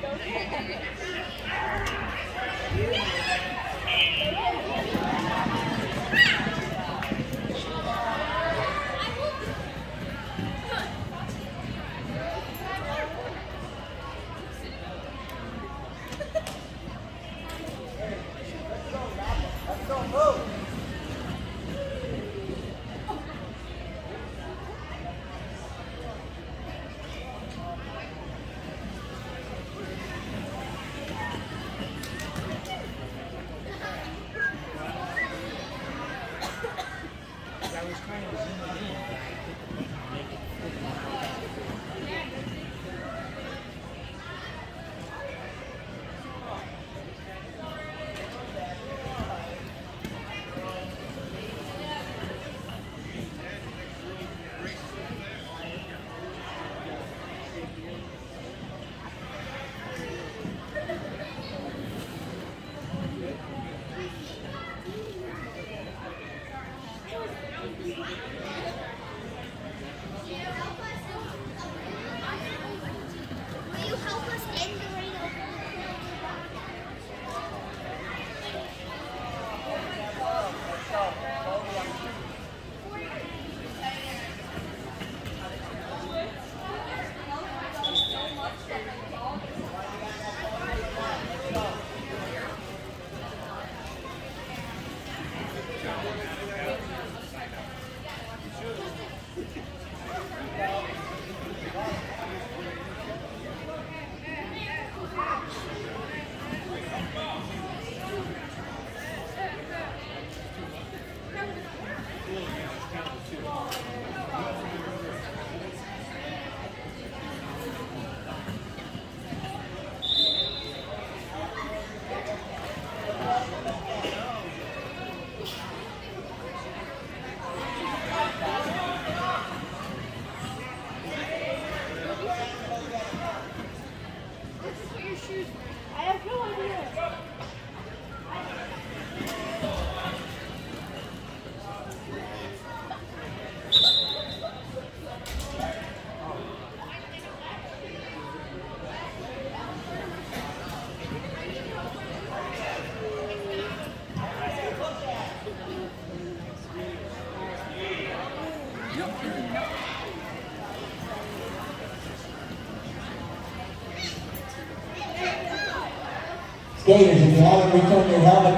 Skaters, if you haven't returned your helmet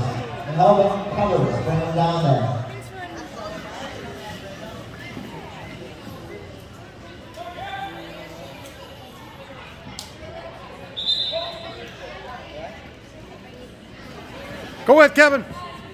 covers, bring them down there. Go ahead, Kevin.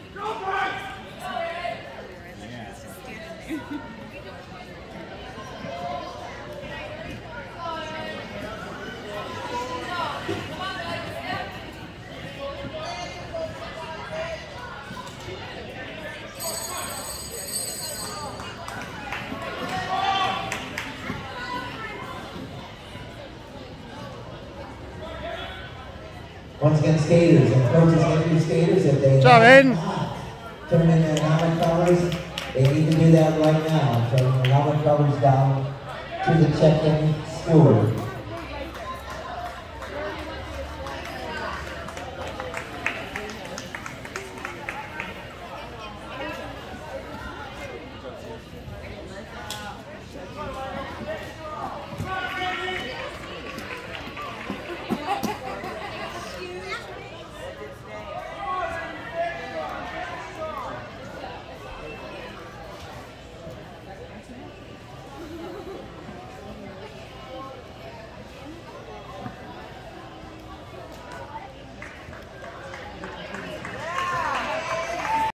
Once again, skaters and coaches and new skaters, if they have not turn in their helmet covers, they need to do that right now. Turn the helmet covers down to the check-in steward.